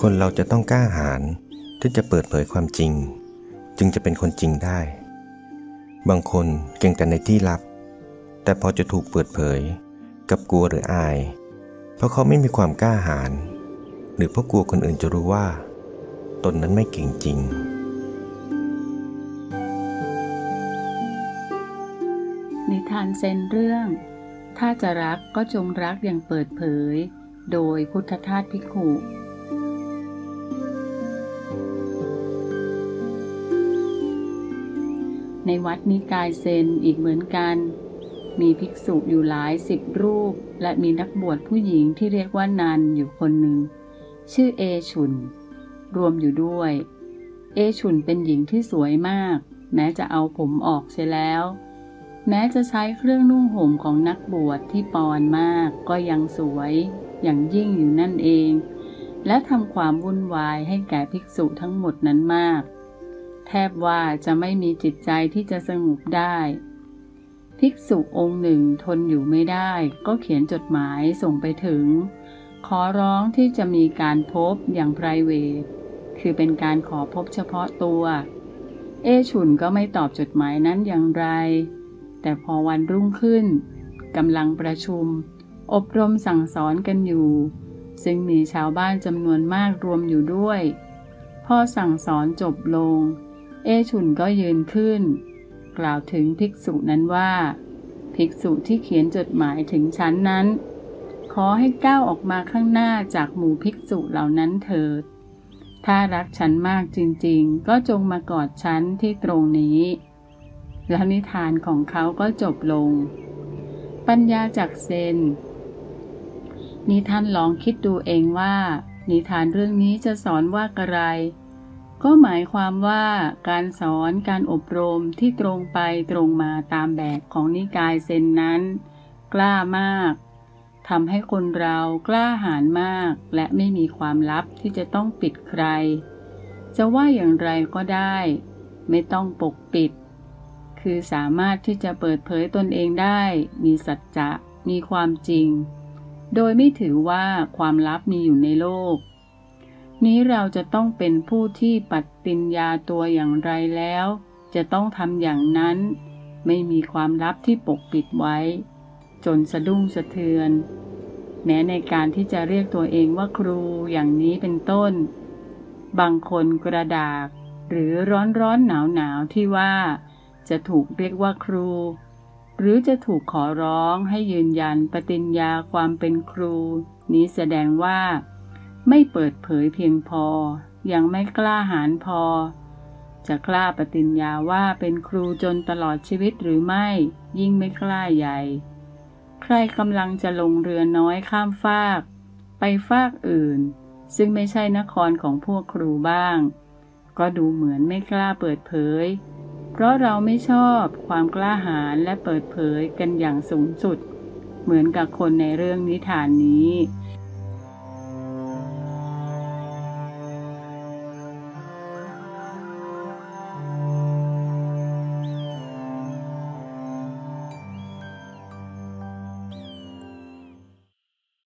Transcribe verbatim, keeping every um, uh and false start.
คนเราจะต้องกล้าหาญที่จะเปิดเผยความจริงจึงจะเป็นคนจริงได้บางคนเก่งแต่ในที่ลับแต่พอจะถูกเปิดเผยกับกลัวหรืออายเพราะเขาไม่มีความกล้าหาญหรือเพราะกลัวคนอื่นจะรู้ว่าตนนั้นไม่เก่งจริงนิทานเซนเรื่องถ้าจะรักก็จงรักอย่างเปิดเผยโดยพุทธทาสภิกขุในวัดนิกายเซนอีกเหมือนกันมีภิกษุอยู่หลายสิบรูปและมีนักบวชผู้หญิงที่เรียกว่านันอยู่คนหนึ่งชื่อเอฉุนรวมอยู่ด้วยเอฉุนเป็นหญิงที่สวยมากแม้จะเอาผมออกเสียแล้วแม้จะใช้เครื่องนุ่งห่มของนักบวชที่ปอนมากก็ยังสวยอย่างยิ่งอยู่นั่นเองและทำความวุ่นวายให้แก่ภิกษุทั้งหมดนั้นมากแทบว่าจะไม่มีจิตใจที่จะสงบได้ภิกษุองค์หนึ่งทนอยู่ไม่ได้ก็เขียนจดหมายส่งไปถึงขอร้องที่จะมีการพบอย่าง ไพรเวท คือเป็นการขอพบเฉพาะตัวเอฉุนก็ไม่ตอบจดหมายนั้นอย่างไรแต่พอวันรุ่งขึ้นกำลังประชุมอบรมสั่งสอนกันอยู่ซึ่งมีชาวบ้านจำนวนมากรวมอยู่ด้วยพอสั่งสอนจบลงเอฉุนก็ยืนขึ้นกล่าวถึงภิกษุนั้นว่าภิกษุที่เขียนจดหมายถึงฉันนั้นขอให้ก้าวออกมาข้างหน้าจากหมู่ภิกษุเหล่านั้นเถิดถ้ารักฉันมากจริงๆก็จงมากอดฉันที่ตรงนี้แล้วนิทานของเขาก็จบลงปัญญาจากเซนนี่ท่านลองคิดดูเองว่านิทานเรื่องนี้จะสอนว่าอะไรก็หมายความว่าการสอนการอบรมที่ตรงไปตรงมาตามแบบของนิกายเซนนั้นกล้ามากทำให้คนเรากล้าหาญมากและไม่มีความลับที่จะต้องปิดใครจะว่าอย่างไรก็ได้ไม่ต้องปกปิดคือสามารถที่จะเปิดเผยตนเองได้มีสัจจะมีความจริงโดยไม่ถือว่าความลับมีอยู่ในโลกนี้เราจะต้องเป็นผู้ที่ปฏิญญาตัวอย่างไรแล้วจะต้องทำอย่างนั้นไม่มีความลับที่ปกปิดไว้จนสะดุ้งสะเทือนแม้ในการที่จะเรียกตัวเองว่าครูอย่างนี้เป็นต้นบางคนกระดากหรือร้อนร้อนหนาวหนาวที่ว่าจะถูกเรียกว่าครูหรือจะถูกขอร้องให้ยืนยันปฏิญญาความเป็นครูนี้แสดงว่าไม่เปิดเผยเพียงพอยังไม่กล้าหาญพอจะกล้าปฏิญญาว่าเป็นครูจนตลอดชีวิตหรือไม่ยิ่งไม่กล้าใหญ่ใครกำลังจะลงเรือน้อยข้ามฟากไปฟากอื่นซึ่งไม่ใช่นครของพวกครูบ้างก็ดูเหมือนไม่กล้าเปิดเผยเพราะเราไม่ชอบความกล้าหาญและเปิดเผยกันอย่างสูงสุดเหมือนกับคนในเรื่องนิทานนี้